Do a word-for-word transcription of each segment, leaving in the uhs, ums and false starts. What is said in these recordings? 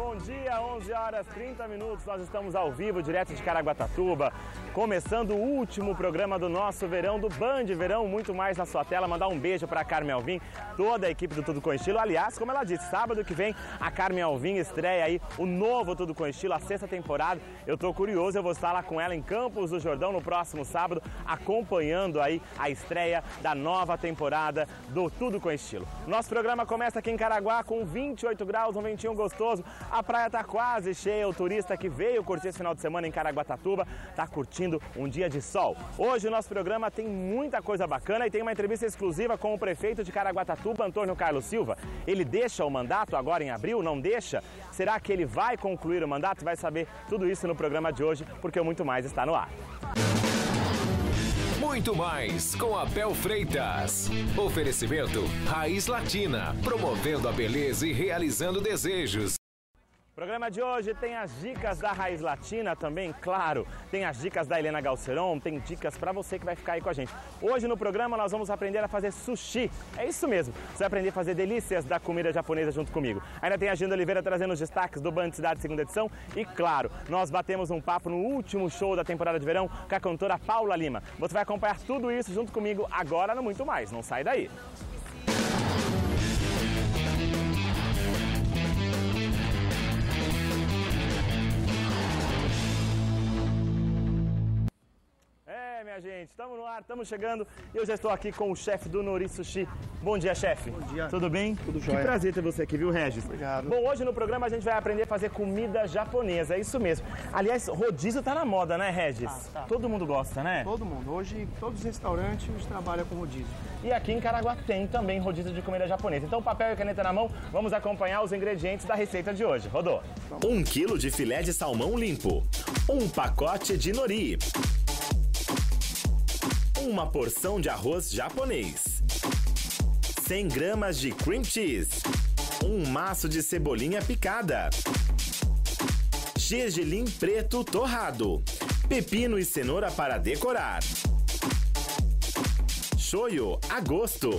bom dia, onze horas e trinta minutos, nós estamos ao vivo, direto de Caraguatatuba, começando o último programa do nosso verão, do Band Verão, muito mais na sua tela. Mandar um beijo para a Carmen Alvim, toda a equipe do Tudo com Estilo. Aliás, como ela disse, sábado que vem a Carmen Alvim estreia aí o novo Tudo com Estilo, a sexta temporada. Eu tô curioso, eu vou estar lá com ela em Campos do Jordão no próximo sábado, acompanhando aí a estreia da nova temporada do Tudo com Estilo. Nosso programa começa aqui em Caraguá com vinte e oito graus, um ventinho gostoso, a praia tá quase cheia, o turista que veio curtir esse final de semana em Caraguatatuba tá curtindo um dia de sol. Hoje o nosso programa tem muita coisa bacana e tem uma entrevista exclusiva com o prefeito de Caraguatatuba, Antônio Carlos Silva. Ele deixa o mandato agora em abril? Não deixa? Será que ele vai concluir o mandato? Vai saber tudo isso no programa de hoje, porque o Muito Mais está no ar. Muito mais com Abel Freitas. Oferecimento Raiz Latina, promovendo a beleza e realizando desejos. O programa de hoje tem as dicas da Raiz Latina também, claro. Tem as dicas da Helena Galceron, tem dicas para você que vai ficar aí com a gente. Hoje no programa nós vamos aprender a fazer sushi. É isso mesmo, você vai aprender a fazer delícias da comida japonesa junto comigo. Ainda tem a Agenda Oliveira trazendo os destaques do Band Cidade segunda edição. E claro, nós batemos um papo no último show da temporada de verão com a cantora Paula Lima. Você vai acompanhar tudo isso junto comigo agora no Muito Mais. Não sai daí. Minha gente, estamos no ar, estamos chegando e eu já estou aqui com o chefe do Nori Sushi. Bom dia, chefe. Bom dia. Tudo bem? Tudo jóia. Que prazer ter você aqui, viu, Regis? Obrigado. Bom, hoje no programa a gente vai aprender a fazer comida japonesa, é isso mesmo. Aliás, rodízio tá na moda, né, Regis? Tá, tá. Todo mundo gosta, né? Todo mundo. Hoje, todos os restaurantes trabalham com rodízio. E aqui em Caraguá tem também rodízio de comida japonesa. Então, papel e caneta na mão, vamos acompanhar os ingredientes da receita de hoje. Rodou. Um quilo de filé de salmão limpo. Um pacote de nori. Uma porção de arroz japonês, cem gramas de cream cheese, um maço de cebolinha picada, gergelim preto torrado, pepino e cenoura para decorar, shoyu a gosto.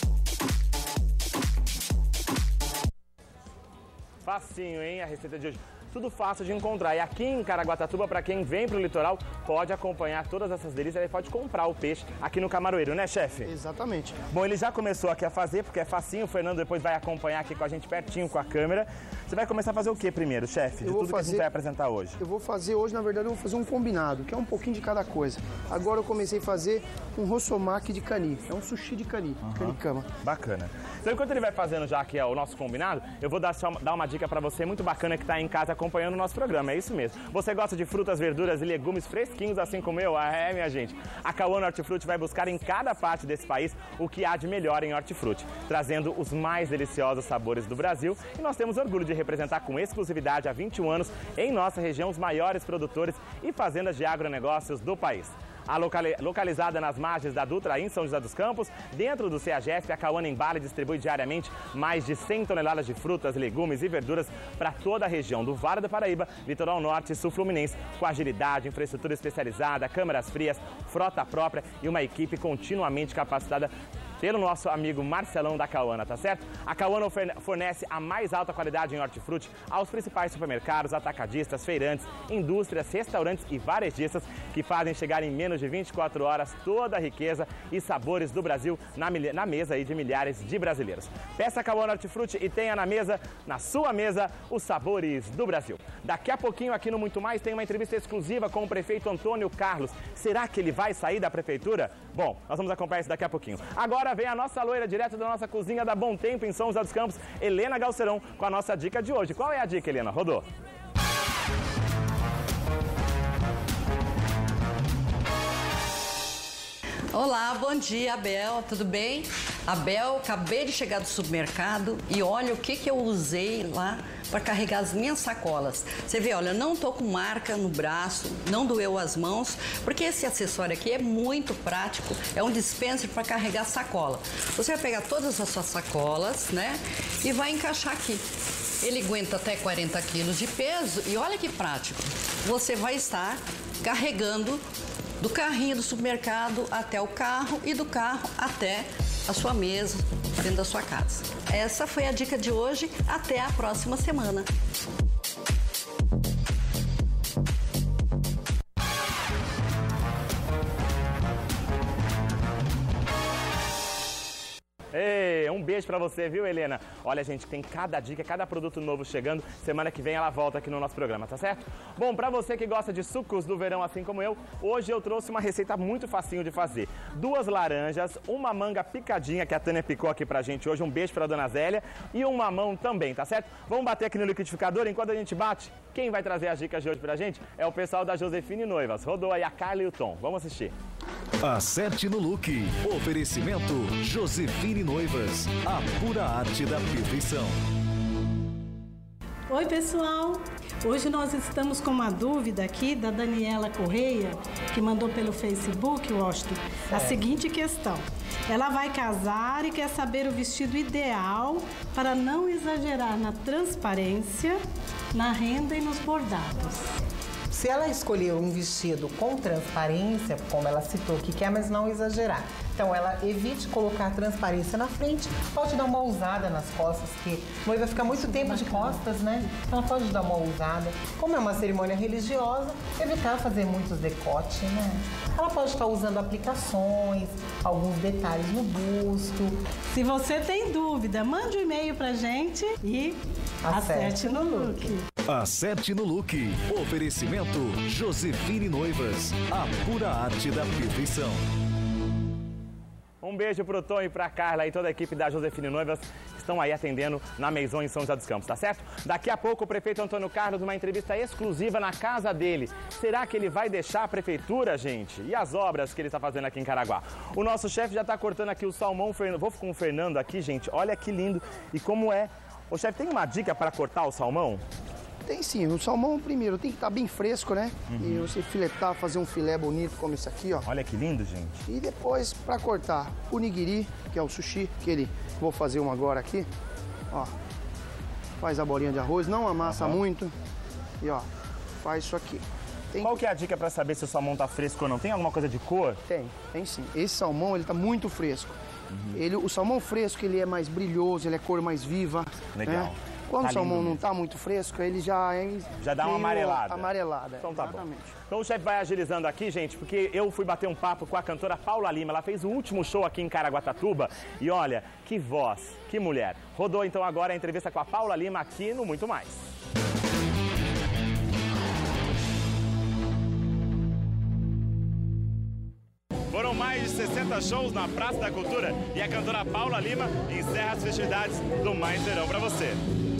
Facinho, hein, a receita de hoje. Tudo fácil de encontrar. E aqui em Caraguatatuba, para quem vem para o litoral, pode acompanhar todas essas delícias e pode comprar o peixe aqui no Camaroeiro, né, chefe? Exatamente. Bom, ele já começou aqui a fazer, porque é facinho. O Fernando depois vai acompanhar aqui com a gente pertinho com a câmera. Você vai começar a fazer o que primeiro, chefe? De tudo fazer... que a gente vai apresentar hoje. Eu vou fazer hoje, na verdade, eu vou fazer um combinado, que é um pouquinho de cada coisa. Agora eu comecei a fazer um rossomaki de cani. É um sushi de cani, uhum. Canicama. Bacana. Então, enquanto ele vai fazendo já aqui ó, o nosso combinado, eu vou dar, só, dar uma dica para você muito bacana que está em casa acompanhando o nosso programa. É isso mesmo. Você gosta de frutas, verduras e legumes fresquinhos assim como eu? Ah, é, minha gente. A Cauana Hortifruti vai buscar em cada parte desse país o que há de melhor em hortifruti, trazendo os mais deliciosos sabores do Brasil. E nós temos orgulho de representar com exclusividade há vinte e um anos em nossa região os maiores produtores e fazendas de agronegócios do país. A locali localizada nas margens da Dutra, em São José dos Campos, dentro do CEAGESP, a Cauana Embala distribui diariamente mais de cem toneladas de frutas, legumes e verduras para toda a região do Vale do Paraíba, Litoral Norte e Sul Fluminense, com agilidade, infraestrutura especializada, câmaras frias, frota própria e uma equipe continuamente capacitada pelo nosso amigo Marcelão da Cauana, tá certo? A Cauana fornece a mais alta qualidade em hortifruti aos principais supermercados, atacadistas, feirantes, indústrias, restaurantes e varejistas que fazem chegar em menos de vinte e quatro horas toda a riqueza e sabores do Brasil na, na mesa aí de milhares de brasileiros. Peça a Cauana Hortifruti e tenha na mesa, na sua mesa, os sabores do Brasil. Daqui a pouquinho aqui no Muito Mais tem uma entrevista exclusiva com o prefeito Antônio Carlos. Será que ele vai sair da prefeitura? Bom, nós vamos acompanhar isso daqui a pouquinho. Agora vem a nossa loira direto da nossa cozinha da Bom Tempo em São José dos Campos, Helena Galceron, com a nossa dica de hoje. Qual é a dica, Helena? Rodou. Olá, bom dia, Abel, tudo bem? Abel, acabei de chegar do supermercado e olha o que, que eu usei lá para carregar as minhas sacolas. Você vê, olha, eu não tô com marca no braço, não doeu as mãos, porque esse acessório aqui é muito prático, é um dispenser para carregar sacola. Você vai pegar todas as suas sacolas, né, e vai encaixar aqui. Ele aguenta até quarenta quilos de peso e olha que prático. Você vai estar carregando do carrinho do supermercado até o carro e do carro até a sua mesa, dentro da sua casa. Essa foi a dica de hoje. Até a próxima semana. Ei, um beijo pra você, viu, Helena? Olha, gente, tem cada dica, cada produto novo chegando. Semana que vem ela volta aqui no nosso programa, tá certo? Bom, pra você que gosta de sucos do verão, assim como eu, hoje eu trouxe uma receita muito facinho de fazer. Duas laranjas, uma manga picadinha, que a Tânia picou aqui pra gente hoje. Um beijo pra dona Zélia. E um mamão também, tá certo? Vamos bater aqui no liquidificador. Enquanto a gente bate, quem vai trazer as dicas de hoje pra gente é o pessoal da Josefine Noivas. Rodou aí a Carla e o Tom. Vamos assistir. Acerte no look. Oferecimento Josefine Noivas, a pura arte da perfeição. Oi, pessoal! Hoje nós estamos com uma dúvida aqui da Daniela Correia, que mandou pelo Facebook, Washington, a seguinte questão. Ela vai casar e quer saber o vestido ideal para não exagerar na transparência, na renda e nos bordados. Se ela escolher um vestido com transparência, como ela citou que quer, mas não exagerar, então ela evite colocar transparência na frente, pode dar uma ousada nas costas, que a noiva fica muito tempo de costas, né? Então ela pode dar uma ousada. Como é uma cerimônia religiosa, evitar fazer muitos decotes, né? Ela pode estar usando aplicações, alguns detalhes no busto. Se você tem dúvida, mande um e-mail pra gente e acerte no look. Acerte no look. Oferecimento Josefine Noivas, a pura arte da perfeição. Um beijo pro Tom e pra Carla e toda a equipe da Josefine Noivas que estão aí atendendo na Maison em São José dos Campos, tá certo? Daqui a pouco o prefeito Antônio Carlos, uma entrevista exclusiva na casa dele. Será que ele vai deixar a prefeitura, gente? E as obras que ele está fazendo aqui em Caraguá? O nosso chefe já está cortando aqui o salmão. Vou com o Fernando aqui, gente. Olha que lindo. E como é? Ô, chefe, tem uma dica para cortar o salmão? Tem sim, o salmão primeiro tem que estar bem fresco, né? Uhum. E você filetar, fazer um filé bonito como esse aqui, ó. Olha que lindo, gente. E depois, para cortar, o nigiri, que é o sushi, que ele... Vou fazer um agora aqui, ó. Faz a bolinha de arroz, não amassa uhum. muito. E ó, faz isso aqui. Tem... Qual que é a dica para saber se o salmão tá fresco ou não? Tem alguma coisa de cor? Tem, tem sim. Esse salmão, ele tá muito fresco. Uhum. Ele, o salmão fresco, ele é mais brilhoso, ele é cor mais viva. Legal. Né? Quando tá o salmão lindo. não tá muito fresco, ele já é... Já dá uma amarelada. Amarelada, então tá exatamente. Bom. Então o chefe vai agilizando aqui, gente, porque eu fui bater um papo com a cantora Paula Lima. Ela fez o último show aqui em Caraguatatuba. E olha, que voz, que mulher. Rodou então agora a entrevista com a Paula Lima aqui no Muito Mais. Foram mais de sessenta shows na Praça da Cultura e a cantora Paula Lima encerra as festividades do Mais Verão pra você.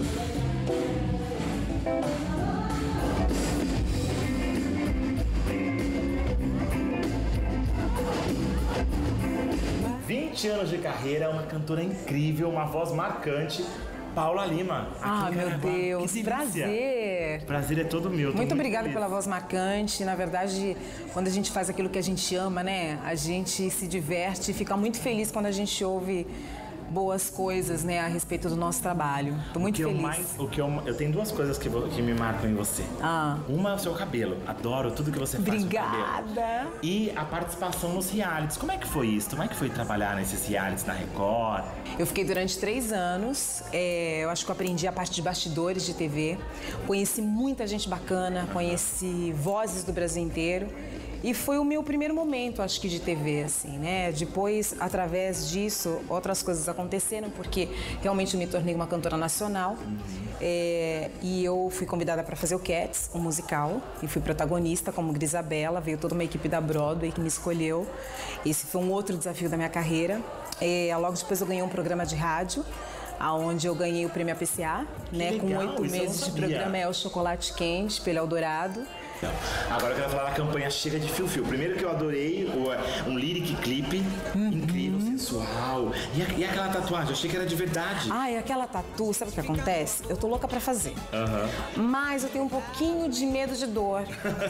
vinte anos de carreira, uma cantora incrível, uma voz marcante. Paula Lima. Ah, meu Deus, que prazer. Prazer é todo meu. Muito obrigada pela voz marcante. Na verdade, quando a gente faz aquilo que a gente ama, né? A gente se diverte e fica muito feliz quando a gente ouve boas coisas, né, a respeito do nosso trabalho. Tô muito o que feliz. Eu mais, o que eu, eu tenho duas coisas que, que me marcam em você. Ah. Uma é o seu cabelo. Adoro tudo que você faz Obrigada. com o cabelo. E a participação nos realities. Como é que foi isso? Como é que foi trabalhar nesses realities na Record? Eu fiquei durante três anos. É, eu acho que eu aprendi a parte de bastidores de T V. Conheci muita gente bacana, conheci vozes do Brasil inteiro. E foi o meu primeiro momento, acho que, de T V, assim, né? Depois, através disso, outras coisas aconteceram, porque realmente eu me tornei uma cantora nacional. Uhum. É, e eu fui convidada para fazer o Cats, um musical, e fui protagonista como Grisabela. Veio toda uma equipe da Broadway que me escolheu. Esse foi um outro desafio da minha carreira. É, logo depois eu ganhei um programa de rádio, onde eu ganhei o prêmio A P C A, né? Legal, com oito meses de programa, é o Chocolate Quente, pelo Eldorado. Agora eu quero falar da campanha Chega de Fio Fio. Primeiro que eu adorei o, um lyric clipe, uhum. incrível, sensual. E, a, e aquela tatuagem, eu achei que era de verdade. Ah, e aquela tatu, sabe o que acontece? Eu tô louca pra fazer. Uhum. Mas eu tenho um pouquinho de medo de dor.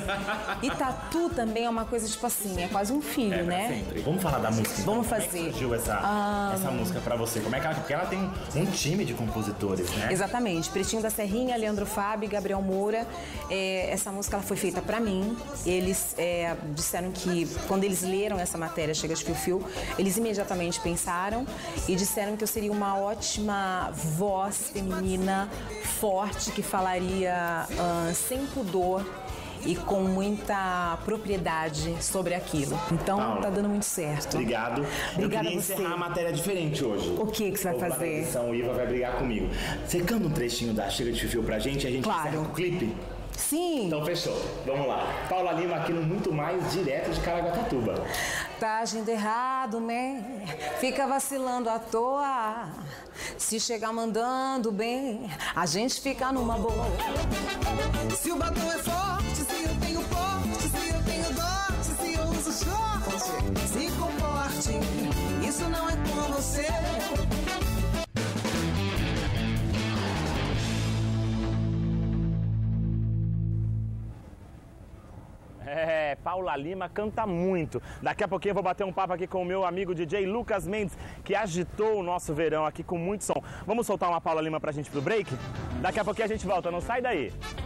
E tatu também é uma coisa, tipo assim, é quase um filho, é, né? Sempre. Vamos falar da música. Então. Vamos fazer. Como é que surgiu essa, ah, essa música pra você? Como é que ela, porque ela tem um time de compositores, né? Exatamente. Pretinho da Serrinha, Leandro Fábio, Gabriel Moura. É, essa música ela foi feita pra mim. Eles é, disseram que quando eles leram essa matéria, Chega de Fio Fio, eles imediatamente pensaram e disseram que eu seria uma ótima voz feminina, forte, que falaria uh, sem pudor e com muita propriedade sobre aquilo. Então Paula, tá dando muito certo. Obrigado. Obrigada Eu queria a você. encerrar a matéria diferente hoje. O que que você vai Vou fazer? pra edição, o Iva vai brigar comigo. Você canta um trechinho da Chega de Fio pra gente e a gente Claro. encerra com o clipe? Sim. Então fechou. Vamos lá. Paula Lima aqui no Muito Mais, direto de Caraguatatuba. Tá agindo errado, né? Fica vacilando à toa. Se chegar mandando bem, a gente fica numa boa. Se o batom é forte, se eu tenho porte, se eu tenho dote, se eu uso short, se comporte, isso não é com você. É, Paula Lima canta muito. Daqui a pouquinho eu vou bater um papo aqui com o meu amigo D J Lucas Mendes, que agitou o nosso verão aqui com muito som. Vamos soltar uma Paula Lima pra gente pro break? Daqui a pouquinho a gente volta, não sai daí.